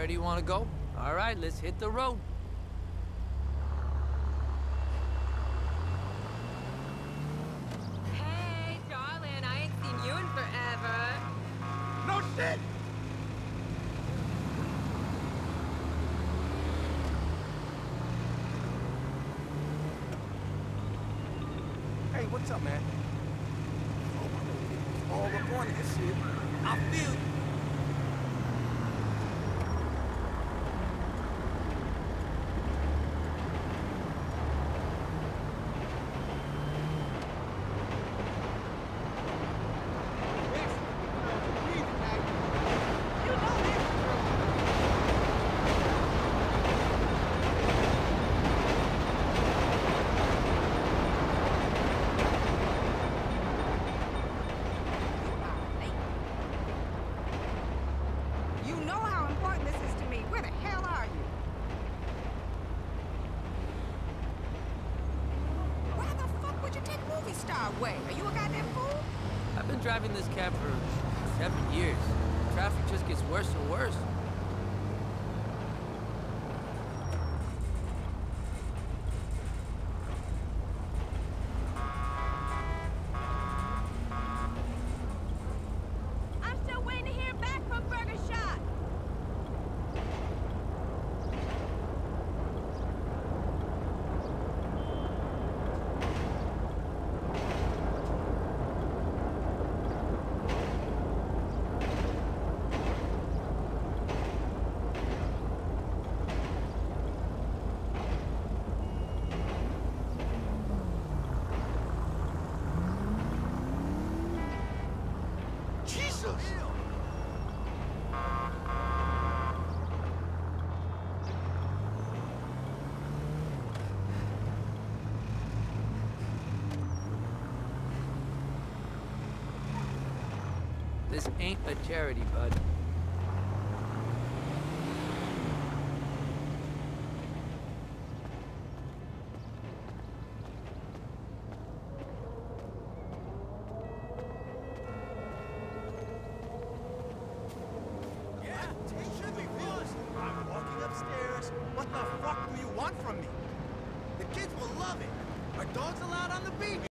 Ready, you wanna go? All right, let's hit the road. Hey, darling, I ain't seen you in forever. No shit! Hey, what's up, man? Oh, all up on this shit. I feel you. You know how important this is to me. Where the hell are you? Why the fuck would you take movie star away? Are you a goddamn fool? I've been driving this cab for 7 years. Traffic just gets worse and worse. I'm still waiting to hear back from Burger Shot. Jesus! This ain't a charity, bud. Yeah, it should be realistic. I'm walking upstairs. What the fuck do you want from me? The kids will love it. Are dogs allowed on the beach?